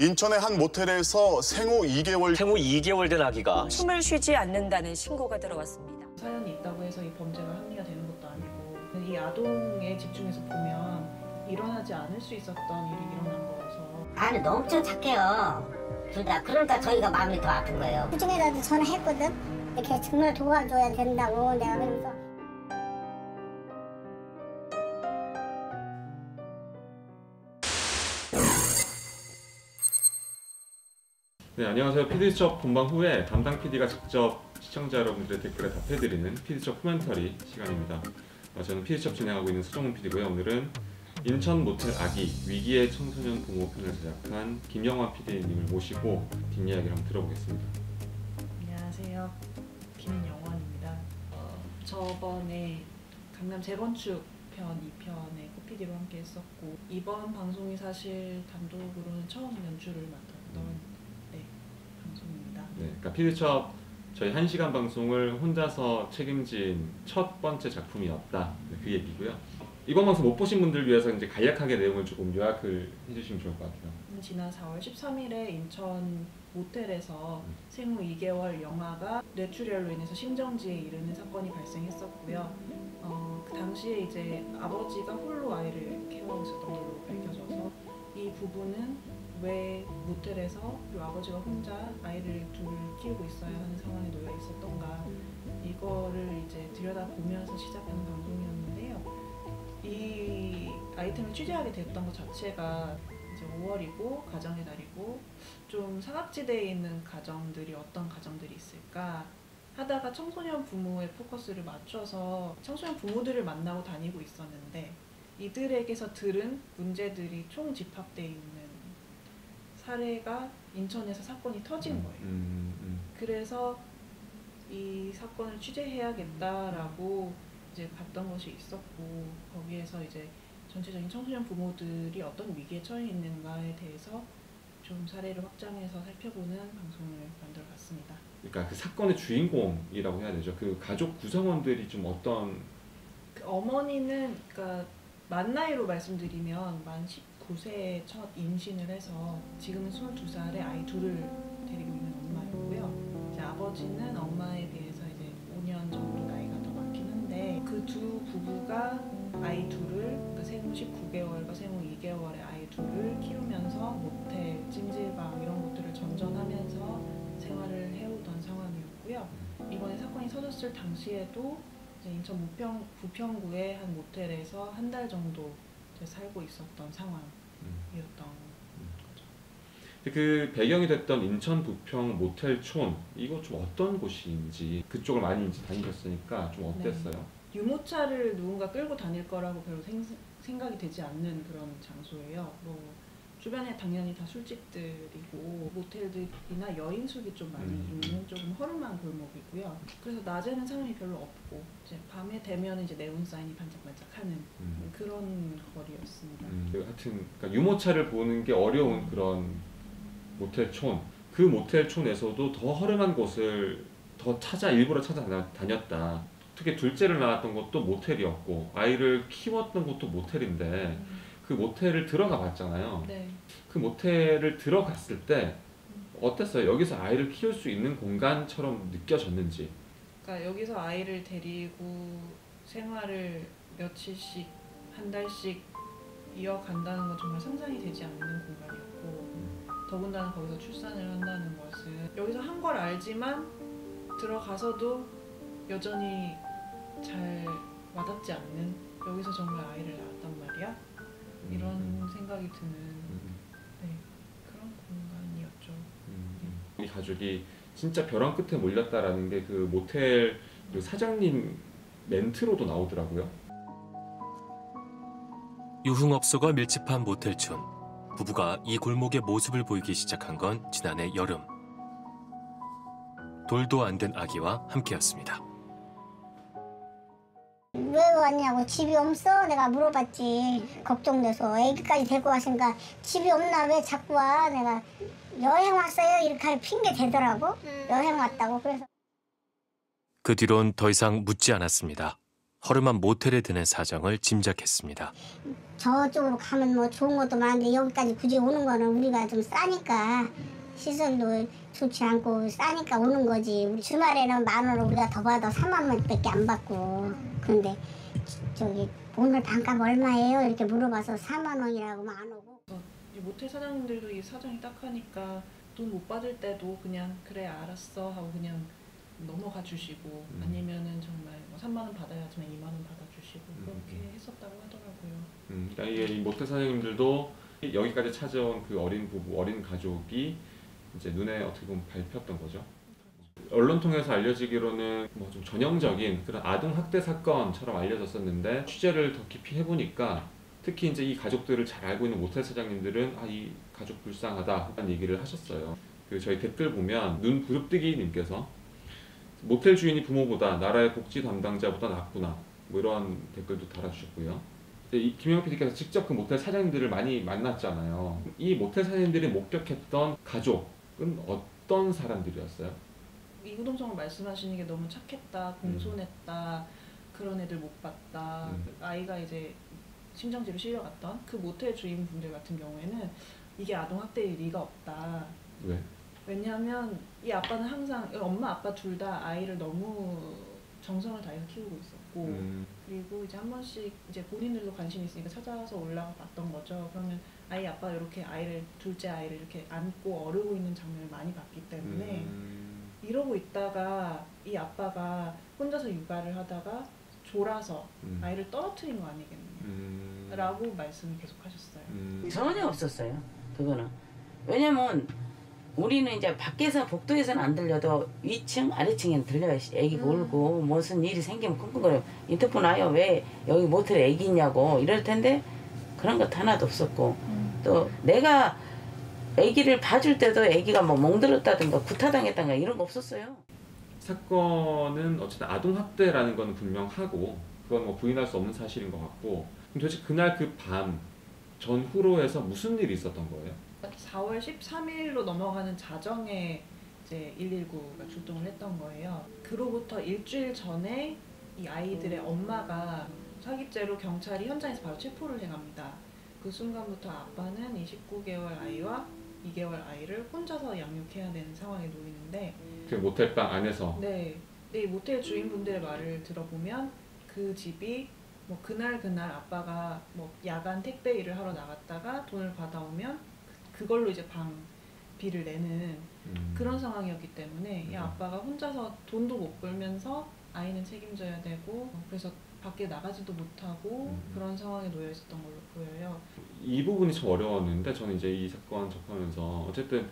인천의 한 모텔에서 생후 2개월 된 아기가 숨을 쉬지 않는다는 신고가 들어왔습니다. 사연이 있다고 해서 이 범죄가 합리화 되는 것도 아니고 이 아동에 집중해서 보면 일어나지 않을 수 있었던 일이 일어난 거라서. 아니 너 엄청 착해요. 둘 다. 그러니까 저희가 마음이 더 아픈 거예요. 그중에라도 전화했거든. 이렇게 정말 도와줘야 된다고 내가 그러면서. 네, 안녕하세요. PD수첩 본방 후에 담당 PD가 직접 시청자 여러분들의 댓글에 답해드리는 PD수첩 코멘터리 시간입니다. 저는 PD수첩 진행하고 있는 수정훈 PD고요. 오늘은 인천 모텔 아기 위기의 청소년 부모 편을 제작한 김영환 PD님을 모시고 뒷이야기를 한번 들어보겠습니다. 안녕하세요. 김영원입니다. 저번에 강남 재건축 편 2편에 코PD로 함께 했었고 이번 방송이 사실 단독으로는 처음 연출을 맡았던 방송입니다. 네, 그러니까 PD수첩 저희 1시간 방송을 혼자서 책임진 첫 번째 작품이었다. 그 얘기고요. 이번 방송 못 보신 분들 위해서 이제 간략하게 내용을 조금 요약을 해주시면 좋을 것 같아요. 지난 4월 13일에 인천 모텔에서 생후 2개월 영아가 뇌출혈로 인해서 심정지에 이르는 사건이 발생했었고요. 그 당시에 이제 아버지가 홀로 아이를 케어하고 있었던 걸로 밝혀져서 이 부부는 왜 모텔에서 그리고 아버지가 혼자 아이를 둘 키우고 있어야 하는 상황에 놓여 있었던가 이거를 이제 들여다보면서 시작하는 방송이었는데요. 이 아이템을 취재하게 됐던 것 자체가 이제 5월이고 가정의 달이고 좀 사각지대에 있는 가정들이 어떤 가정들이 있을까 하다가 청소년 부모의 포커스를 맞춰서 청소년 부모들을 만나고 다니고 있었는데 이들에게서 들은 문제들이 총 집합되어 있는 사례가 인천에서 사건이 터진 거예요. 그래서 이 사건을 취재해야겠다라고 이제 봤던 것이 있었고 거기에서 이제 전체적인 청소년 부모들이 어떤 위기에 처해 있는가에 대해서 좀 사례를 확장해서 살펴보는 방송을 만들어봤습니다. 그러니까 그 사건의 주인공이라고 해야 되죠. 그 가족 구성원들이 좀 어떤 그 어머니는 그러니까 만 나이로 말씀드리면 만 19세에 첫 임신을 해서 지금은 22살에 아이 둘을 데리고 있는 엄마였고요. 이제 아버지는 엄마에 비해서 이제 5년 정도 나이가 더 많긴 한데 그 두 부부가 아이 둘을 그러니까 생후 19개월과 생후 2개월의 아이 둘을 키우면서 모텔, 찜질방 이런 것들을 전전하면서 생활을 해오던 상황이었고요. 이번에 사건이 터졌을 당시에도 이제 인천 부평구의 한 모텔에서 한 달 정도 살고 있었던 상황이었던 거죠. 그 배경이 됐던 인천 부평 모텔촌 이거 좀 어떤 곳인지 그쪽을 많이 이제 다니셨으니까 좀 어땠어요? 네. 유모차를 누군가 끌고 다닐 거라고 별로 생각이 되지 않는 그런 장소예요. 뭐 주변에 당연히 다 술집들이고 모텔들이나 여인숙이 좀 많이 있는 조금 허름한 골목이고요. 그래서 낮에는 사람이 별로 없고 이제 밤에 되면 이제 네온 사인이 반짝반짝하는 그런 거리였습니다. 하여튼 그러니까 유모차를 보는 게 어려운 그런 모텔촌. 그 모텔촌에서도 더 허름한 곳을 더 일부러 찾아다녔다. 특히 둘째를 낳았던 것도 모텔이었고 아이를 키웠던 것도 모텔인데 그 모텔을 들어가 봤잖아요. 네. 그 모텔을 들어갔을 때 어땠어요? 여기서 아이를 키울 수 있는 공간처럼 느껴졌는지. 그러니까 여기서 아이를 데리고 생활을 며칠씩 한 달씩 이어간다는 건 정말 상상이 되지 않는 공간이었고 더군다나 거기서 출산을 한다는 것은 여기서 한 걸 알지만 들어가서도 여전히 잘 와닿지 않는 여기서 정말 아이를 낳았단 말이야? 이런 생각이 드는 그런 공간이었죠. 이 가족이 진짜 벼랑 끝에 몰렸다라는 게 그 모텔 그 사장님 멘트로도 나오더라고요. 유흥업소가 밀집한 모텔촌. 부부가 이 골목의 모습을 보이기 시작한 건 지난해 여름. 돌도 안 된 아기와 함께였습니다. 왜 왔냐고. 집이 없어? 내가 물어봤지. 걱정돼서. 애기까지 데리고 왔으니까 집이 없나 왜 자꾸 와? 내가 여행 왔어요 이렇게 할 핑계 대더라고. 여행 왔다고. 그래서 그 뒤론 더 이상 묻지 않았습니다. 허름한 모텔에 드는 사정을 짐작했습니다. 저쪽으로 가면 뭐 좋은 것도 많은데 여기까지 굳이 오는 거는 우리가 좀 싸니까 시설도 좋지 않고 싸니까 오는 거지. 우리 주말에는 10,000원을 우리가 더 받아 3만 원밖에 안 받고. 그런데 저기 오늘 반값 얼마예요? 이렇게 물어봐서 4만 원이라고만 안 오고. 이 모텔 사장님들도 이 사정이 딱하니까 돈 못 받을 때도 그냥 그래 알았어 하고 그냥 넘어가 주시고 아니면은 정말 뭐 3만 원 받아야 하지만 2만 원 받아주시고 그렇게 했었다고 하더라고요. 그러니까 이 모텔 사장님들도 여기까지 찾아온 그 어린 부부, 어린 가족이 이제 눈에 어떻게 보면 밟혔던 거죠. 언론 통해서 알려지기로는 뭐 좀 전형적인 그런 아동 학대 사건처럼 알려졌었는데 취재를 더 깊이 해보니까 특히 이제 이 가족들을 잘 알고 있는 모텔 사장님들은 이 가족 불쌍하다라는 얘기를 하셨어요. 그 저희 댓글 보면 눈 부릅뜨기 님께서 모텔 주인이 부모보다 나라의 복지 담당자보다 낫구나 뭐 이런 댓글도 달아주셨고요. 이 김영호 PD께서 직접 그 모텔 사장님들을 많이 만났잖아요. 이 모텔 사장님들이 목격했던 가족은 어떤 사람들이었어요? 이구동성을 말씀하시는 게 너무 착했다, 공손했다, 그런 애들 못 봤다. 아이가 이제 심정지로 실려갔던 그 모텔 주인분들 같은 경우에는 이게 아동학대일 리가 없다. 왜? 왜냐하면 이 아빠는 항상 엄마 아빠 둘 다 아이를 너무 정성을 다해서 키우고 있었고 그리고 이제 한 번씩 이제 본인들도 관심이 있으니까 찾아와서 올라가 봤던 거죠. 그러면 아이 아빠가 이렇게 아이를 둘째 아이를 이렇게 안고 어르고 있는 장면을 많이 봤기 때문에 이러고 있다가 이 아빠가 혼자서 육아를 하다가 졸아서 아이를 떨어뜨린 거 아니겠느냐 라고 말씀을 계속 하셨어요. 전혀 없었어요. 그거는 왜냐면 우리는 이제 밖에서 복도에서는 안 들려도 위층 아래층에는 들려요. 애기가 울고 무슨 일이 생기면 끙끙거려 인터폰 와요. 왜 여기 모텔에 애기 있냐고 이럴 텐데 그런 것 하나도 없었고 또 내가 애기를 봐줄 때도 애기가 뭐 멍들었다든가 구타당했다든가 이런 거 없었어요. 사건은 어쨌든 아동학대라는 건 분명하고 그건 뭐 부인할 수 없는 사실인 것 같고 그럼 도대체 그날 그 밤 전후로 해서 무슨 일이 있었던 거예요? 4월 13일로 넘어가는 자정에 이제 119가 출동을 했던 거예요. 그로부터 일주일 전에 이 아이들의 엄마가 사기죄로 경찰이 현장에서 바로 체포를 해갑니다. 그 순간부터 아빠는 이 19개월 아이와 2개월 아이를 혼자서 양육해야 되는 상황에 놓이는데 그 모텔방 안에서 네, 이 모텔 주인분들의 말을 들어보면 그 집이 뭐 그날 아빠가 뭐 야간 택배 일을 하러 나갔다가 돈을 받아오면 그걸로 이제 방비를 내는 그런 상황이었기 때문에 이 아빠가 혼자서 돈도 못 벌면서 아이는 책임져야 되고 그래서 밖에 나가지도 못하고 그런 상황에 놓여 있었던 걸로 보여요. 이 부분이 참 어려웠는데 저는 이제 이 사건 접하면서 어쨌든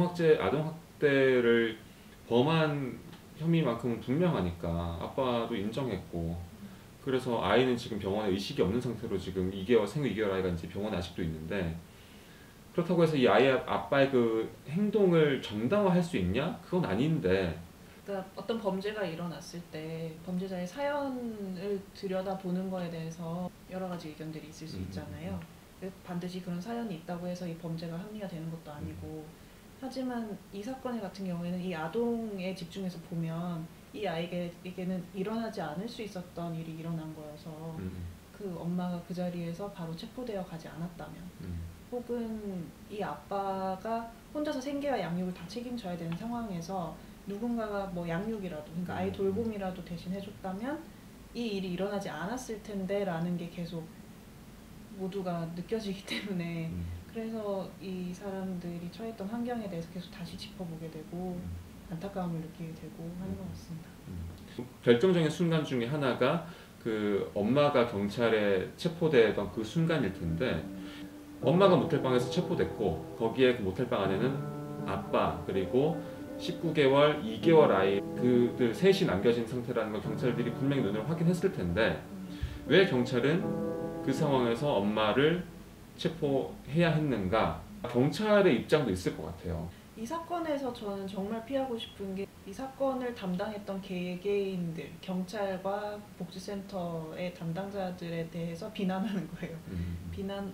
아동학대를 범한 혐의만큼은 분명하니까 아빠도 인정했고 그래서 아이는 지금 병원에 의식이 없는 상태로 지금 생후 2개월 아이가 이제 병원에 아직도 있는데 그렇다고 해서 이 아이의 아빠의 그 행동을 정당화할 수 있냐? 그건 아닌데 그러니까 어떤 범죄가 일어났을 때 범죄자의 사연을 들여다보는 거에 대해서 여러 가지 의견들이 있을 수 있잖아요. 반드시 그런 사연이 있다고 해서 이 범죄가 합리화 되는 것도 아니고 하지만 이 사건 같은 경우에는 이 아동에 집중해서 보면 이 아이에게는 일어나지 않을 수 있었던 일이 일어난 거여서 그 엄마가 그 자리에서 바로 체포되어 가지 않았다면 혹은 이 아빠가 혼자서 생계와 양육을 다 책임져야 되는 상황에서 누군가가 뭐 양육이라도 그러니까 아이 돌봄이라도 대신 해줬다면 이 일이 일어나지 않았을 텐데 라는 게 계속 모두가 느껴지기 때문에 그래서 이 사람들이 처했던 환경에 대해서 계속 다시 짚어보게 되고 안타까움을 느끼게 되고 하는 것 같습니다. 결정적인 순간 중에 하나가 그 엄마가 경찰에 체포되던 그 순간일 텐데 엄마가 모텔방에서 체포됐고 거기에 그 모텔방 안에는 아빠 그리고 19개월, 2개월 아이 그들 셋이 남겨진 상태라는 걸 경찰들이 분명히 눈으로 확인했을 텐데 왜 경찰은 그 상황에서 엄마를 체포해야 했는가? 경찰의 입장도 있을 것 같아요. 이 사건에서 저는 정말 피하고 싶은 게 이 사건을 담당했던 개개인들, 경찰과 복지센터의 담당자들에 대해서 비난하는 거예요.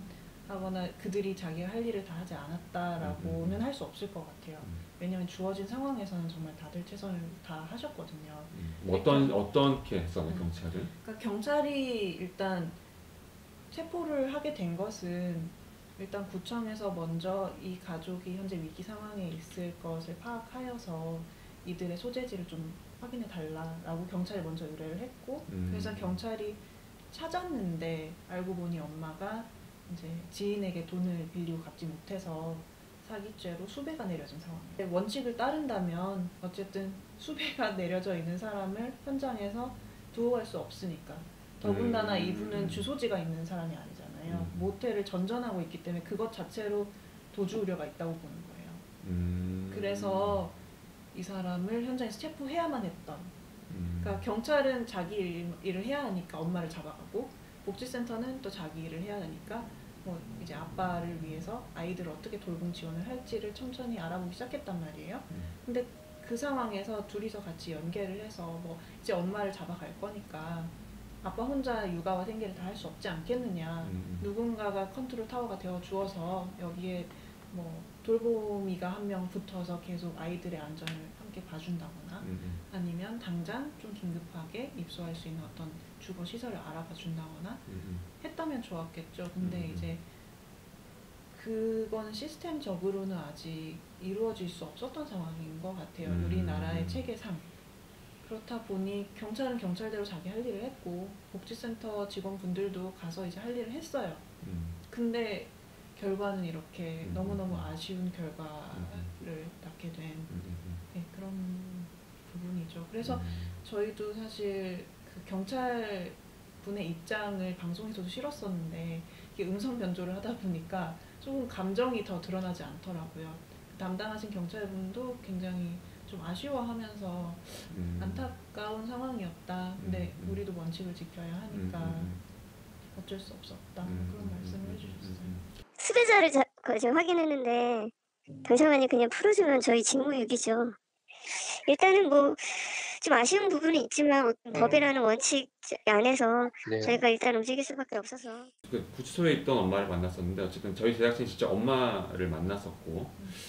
하거나 그들이 자기가 할 일을 다 하지 않았다라고는 할 수 없을 것 같아요. 왜냐하면 주어진 상황에서는 정말 다들 최선을 다 하셨거든요. 뭐 어떻게 했었나요, 경찰은? 그러니까 경찰이 일단 체포를 하게 된 것은 일단 구청에서 먼저 이 가족이 현재 위기 상황에 있을 것을 파악하여서 이들의 소재지를 좀 확인해 달라라고 경찰이 먼저 의뢰를 했고, 그래서 경찰이 찾았는데 알고 보니 엄마가 이제 지인에게 돈을 빌리고 갚지 못해서 사기죄로 수배가 내려진 상황이에요. 원칙을 따른다면 어쨌든 수배가 내려져 있는 사람을 현장에서 두고 갈 수 없으니까, 더군다나 이분은 주소지가 있는 사람이 아니잖아요. 모텔을 전전하고 있기 때문에 그것 자체로 도주 우려가 있다고 보는 거예요. 그래서 이 사람을 현장에서 체포해야만 했던, 그러니까 경찰은 자기 일을 해야 하니까 엄마를 잡아가고, 복지센터는 또 자기 일을 해야 하니까 뭐 이제 아빠를 위해서 아이들을 어떻게 돌봄 지원을 할지를 천천히 알아보기 시작했단 말이에요. 근데 그 상황에서 둘이서 같이 연계를 해서 뭐 이제 엄마를 잡아갈 거니까 아빠 혼자 육아와 생계를 다 할 수 없지 않겠느냐, 누군가가 컨트롤 타워가 되어 주어서 여기에 뭐 돌보미가 한 명 붙어서 계속 아이들의 안전을 함께 봐준다거나, 아니면 당장 좀 긴급하게 입소할 수 있는 어떤 주거 시설을 알아봐 준다거나 했다면 좋았겠죠. 근데 이제 그건 시스템적으로는 아직 이루어질 수 없었던 상황인 것 같아요. 우리나라의 체계상. 그렇다 보니 경찰은 경찰대로 자기 할 일을 했고, 복지센터 직원분들도 가서 이제 할 일을 했어요. 근데 결과는 이렇게 너무너무 아쉬운 결과를 낳게 된 그런 부분이죠. 그래서 저희도 사실 그 경찰 분의 입장을 방송에서도 실었었는데, 이게 음성 변조를 하다 보니까 조금 감정이 더 드러나지 않더라고요. 담당하신 경찰분도 굉장히 좀 아쉬워하면서 안타까운 상황이었다. 근데 우리도 원칙을 지켜야 하니까 어쩔 수 없었다. 그런 말씀을 해주셨어요. 수배자를 제가 확인했는데 경찰관이 그냥 풀어주면 저희 직무유기죠. 일단은 뭐 좀 아쉬운 부분이 있지만 법이라는 원칙 안에서 저희가 일단 움직일 수밖에 없어서. 그 구치소에 있던 엄마를 만났었는데, 어쨌든 저희 제작진이 진짜 엄마를 만났었고,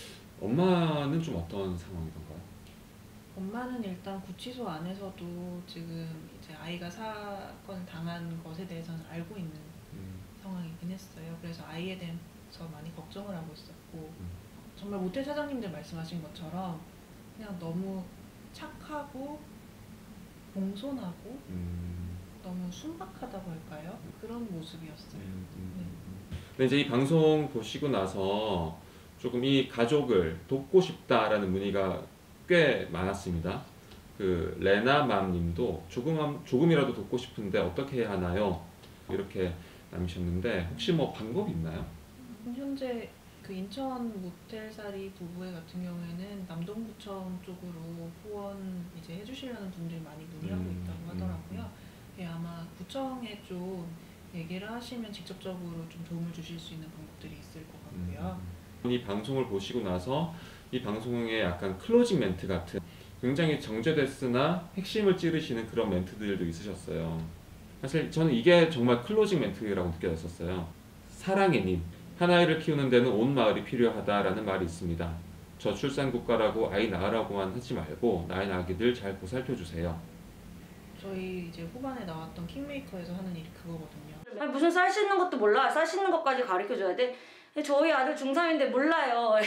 엄마는 좀 어떤 상황이던가요? 엄마는 일단 구치소 안에서도 지금 이제 아이가 사건을 당한 것에 대해서는 알고 있는 상황이긴 했어요. 그래서 아이에 대해서 많이 걱정을 하고 있었고, 정말 모텔 사장님들 말씀하신 것처럼 그냥 너무 착하고 공손하고 너무 순박하다고 할까요? 그런 모습이었어요. 근데 이제 이 방송 보시고 나서 조금 이 가족을 돕고 싶다라는 문의가 꽤 많았습니다. 그 레나맘님도 조금이라도 돕고 싶은데 어떻게 해야 하나요? 이렇게 남기셨는데, 혹시 뭐 방법이 있나요? 현재 그 인천 모텔살이 부부의 같은 경우에는 남동구청 쪽으로 후원 이제 해주시려는 분들이 많이 문의하고 있다고 하더라고요. 예, 아마 구청에 좀 얘기를 하시면 직접적으로 좀 도움을 주실 수 있는 방법들이 있을 것 같고요. 이 방송을 보시고 나서 이 방송의 약간 클로징 멘트 같은, 굉장히 정제됐으나 핵심을 찌르시는 그런 멘트들도 있으셨어요. 사실 저는 이게 정말 클로징 멘트라고 느껴졌었어요. 사랑해님, 한 아이를 키우는 데는 온 마을이 필요하다라는 말이 있습니다. 저출산 국가라고 아이 낳으라고만 하지 말고 낳은 아기들 잘 보살펴주세요. 저희 이제 후반에 나왔던 킹메이커에서 하는 일이 그거거든요. 아니, 무슨 쌀 씻는 것도 몰라. 쌀 씻는 것까지 가르쳐줘야 돼? 저희 아들 중3인데 몰라요.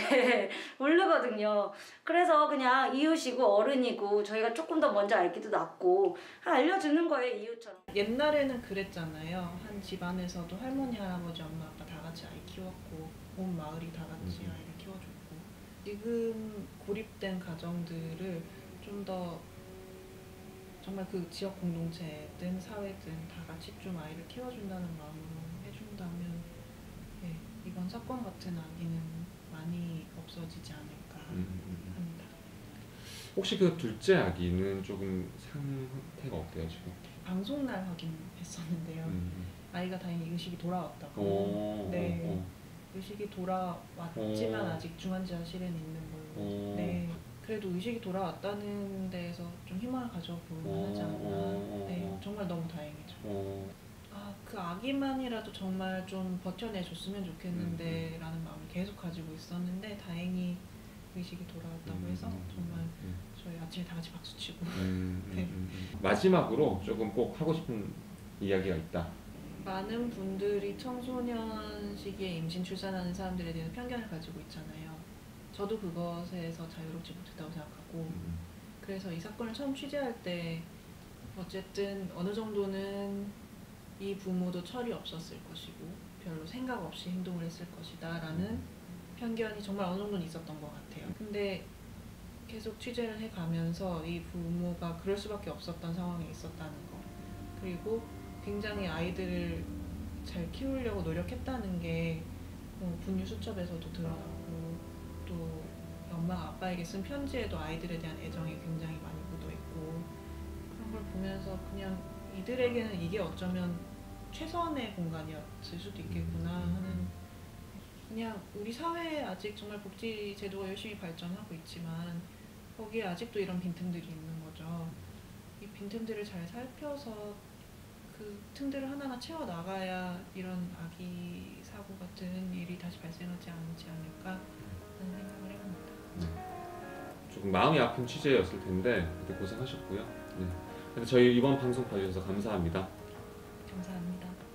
모르거든요. 그래서 그냥 이웃이고 어른이고 저희가 조금 더 먼저 알기도 낫고 알려주는 거예요, 이웃처럼. 옛날에는 그랬잖아요. 한 집안에서도 할머니, 할아버지, 엄마, 아빠 다 같이 아이 키웠고 온 마을이 다 같이 아이를 키워줬고, 지금 고립된 가정들을 좀 더 정말 그 지역 공동체든 사회든 다 같이 좀 아이를 키워준다는 마음으로 해준다면 이번 사건 같은 아기는 많이 없어지지 않을까 합니다. 혹시 그 둘째 아기는 조금 상태가 어때요 지금? 방송날 확인했었는데요. 아이가 다행히 의식이 돌아왔다고. 네, 의식이 돌아왔지만 아직 중환자실에 있는 걸로. 네, 그래도 의식이 돌아왔다는 데에서 좀 희망을 가져볼 만하지 않나. 네, 정말 너무 다행이죠. 그 아기만이라도 정말 좀 버텨내줬으면 좋겠는데 라는 마음을 계속 가지고 있었는데 다행히 의식이 돌아왔다고 해서 정말 저희 아침에 다 같이 박수치고 네. 마지막으로 조금 꼭 하고 싶은 이야기가 있다. 많은 분들이 청소년 시기에 임신 출산하는 사람들에 대한 편견을 가지고 있잖아요. 저도 그것에서 자유롭지 못했다고 생각하고 그래서 이 사건을 처음 취재할 때 어쨌든 어느 정도는 이 부모도 철이 없었을 것이고 별로 생각 없이 행동을 했을 것이다 라는 편견이 정말 어느 정도는 있었던 것 같아요. 근데 계속 취재를 해가면서 이 부모가 그럴 수밖에 없었던 상황에 있었다는 거, 그리고 굉장히 아이들을 잘 키우려고 노력했다는 게 분유 수첩에서도 드러났고 또 엄마가 아빠에게 쓴 편지에도 아이들에 대한 애정이 굉장히 많이 묻어있고 그런 걸 보면서 그냥 이들에게는 이게 어쩌면 최선의 공간이었을 수도 있겠구나 하는, 그냥 우리 사회에 아직 정말 복지 제도가 열심히 발전하고 있지만 거기에 아직도 이런 빈틈들이 있는 거죠. 이 빈틈들을 잘 살펴서 그 틈들을 하나하나 채워나가야 이런 아기 사고 같은 일이 다시 발생하지 않지 않을까 하는 생각을 해봅니다. 조금 마음이 아픈 취재였을 텐데 그때 고생하셨고요. 네. 근데 저희 이번 방송 봐주셔서 감사합니다. 감사합니다.